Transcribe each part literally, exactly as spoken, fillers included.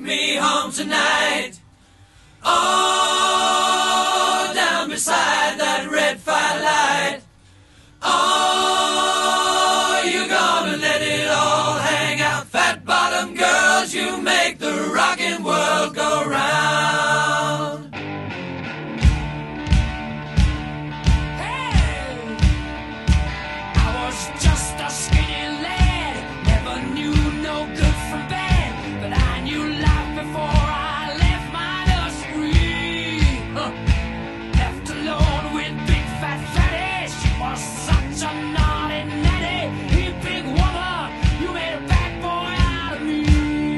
me home tonight. Oh, down beside that red firelight. Oh, you're gonna let it all hang out. Fat bottom girls, you make the rockin' world go round. Hey, I was just a skinny lad, never knew no good from bad, but I knew life before I left my nursery. Huh. Left alone with big fat fatty, she was such a naughty natty. You big woman, you made a bad boy out of me.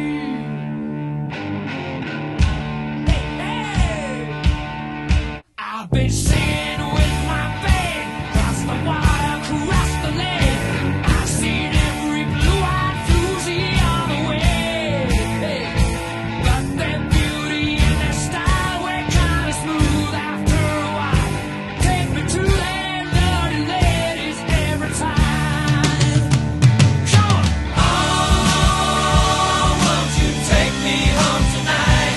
Hey, hey, I've been singing with my band, cross the water, cross the lake. I've seen every blue-eyed floozy on the way. Hey, but their beauty and their style were kinda smooth after a while. Take me to them dirty ladies every time. Come on. Oh, won't you take me home tonight?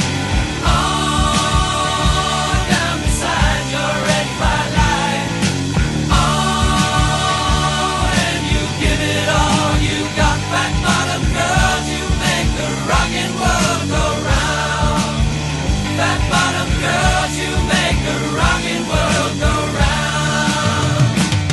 Oh, down beside your red firelight. Oh, and you give it all you got. Fat bottom girls, you make the rockin' world go round. Fat bottom girls, you make the rockin' world go round.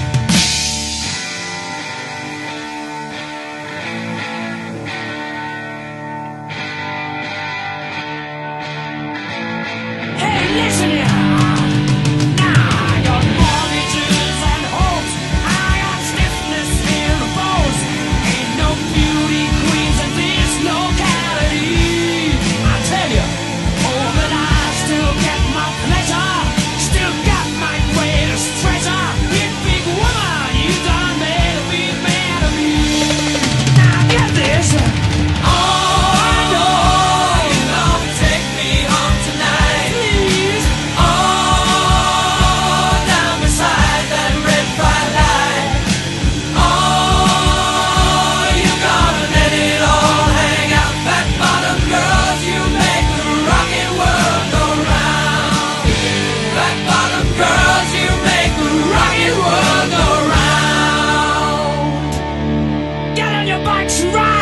Hey, listen here. Now I got mortgages and hopes. I got stiffness in the bones. Ain't no beauty queens in this locality. I tell you, oh, but I still get my pleasure. Still got my greatest treasure. You big woman, you done made a big man of me. Now get this. Oh, I know you're gonna take me home tonight. Please. Oh, down beside that red firelight. Oh, you're gonna let it all hang out. Fat bottom girls, you make the rockin' world go round. Fat bottom girls, you make the rockin' world go round. Get on your bikes and ride!